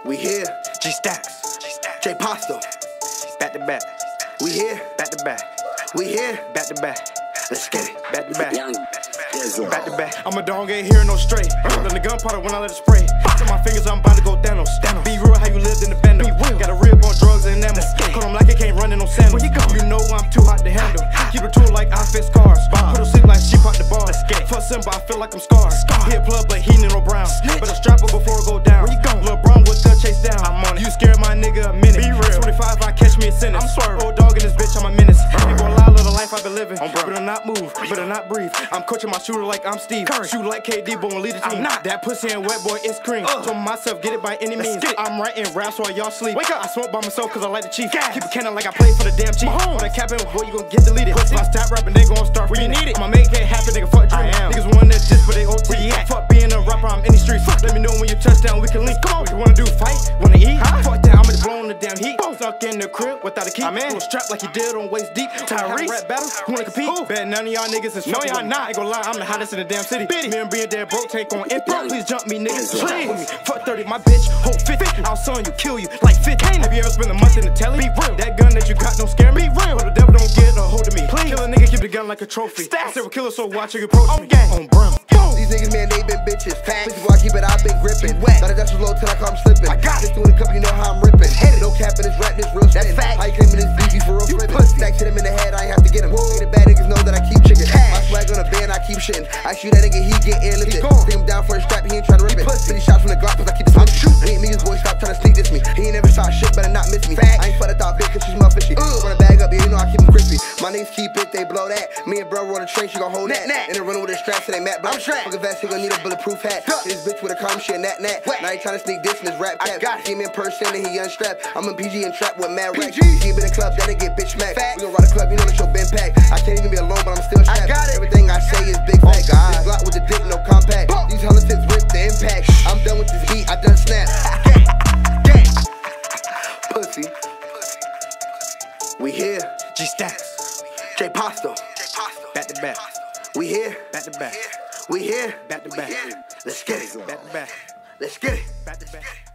We here, GSTACKS, JPASTOO, back to back. We here, back to back. We here, back to back. Let's get it, back to back. Back to back. I'm a dog, ain't hearing no straight. Then the gunpowder when I let it spray. To my fingers, I'm about to go Thanos. Be real how you lived in the bando. Got a rib on drugs and ammo. Call them like it can't run in no sandals. You know I'm too hot to handle. Keep it tool like I fix cars. Put a sleep like sheep out the bar. Fuck simple, I feel like I'm scarred. He a plug, but he need no brown. Better strap up before it go down. LeBron with the chase down. I'm on it. You scared my nigga a minute. Be real. 25, I catch me a sentence. I'm swerving. Old dog in this bitch, I'm a menace. Ain't gonna lie, little life I've been living. Better not move, better not breathe. I'm coaching my shooter like I'm Steve. Shoot like KD, but won't lead the team. I'm not. That pussy and wet boy, it's cream. Told myself, get it by any means. I'm writing raps while y'all sleep. Wake up. I smoke by myself cause I like the chief. Keep a cannon like I play for the damn chief. On that cap in, boy, you gon' get deleted. If I stop rapping, they gon' start where you need it. I'ma make it happen, nigga, fuck dream. Niggas want that diss, but they OT. Fuck being a rapper, I'm in the streets. Let me know when you touchdown, we can link. Come on, you wanna do fight? Wanna eat? Fuck that, I'ma blow on the damn heat. Stuck in the crib without a key. I'm in. Strapped like you did on waist deep. Tyrese. Rap battle, who wanna compete? Bet none of y'all niggas is no, y'all not. Ain't gon' lie, I'm the hottest in the damn city. Me and being dead broke, take on empty. Please jump me, niggas. Please. With me. Fuck 30, my bitch, hold 50. I'll son you, kill you like 15. Have you ever spent a month in the telly? Be real. That gun that you got don't scare me. Be real. But the devil don't get a hold of me. Please. Kill a nigga, keep the gun like a trophy. I said we're killers, so watch you approach me. On brim. These niggas, man, they been bitches. Bitches, before I keep it, I've been gripping. Thought that was low till I come slipping. I got it. Doing a cup, you know how I'm ripping. No cap in this rap, this real spin. How you claiming this beefy for real flipping? Stacks hit him in the head, I ain't have to get him. The bad niggas know that I keep chicken. My swag on a band, I keep shitting. I shoot that nigga, he get airlifted. Take him down for a strap, he ain't tryna rip it. 50 shots from the Glock, cause I keep it switching. We ain't niggas, boy, stop tryna sneak this me. He ain't never shot shit, better not miss me. I ain't fuck that thought bitch, cause she smell fishy. Run a bag up, yeah, you know I keep him crispy. My niggas keep it, they blow that. Me and bro roll the train, she gon' hold that. And then running with a strap, so they mad black. Fuck a vest, he gon' need a bulletproof hat. This bitch with a calm shit, nat. Now he tryna sneak this in his rap cap. See him in person and he unstrapped. I'm a PG and trap with mad racks. See him in the club, then they get bitch smacked. We gon' ride a club, you know that your been packed. I can't even be alone, but I'm still strapped. Everything I say is big fact. This Glock with the dick, no compact. These hollow tips rip the impact. I'm done with this beat, I done snap. Gang. Pussy. We here, GSTACKS, JPASTOO, back to back. We here, back to back. We here, back to back. Let's get it, back to back. Let's get it, back to back.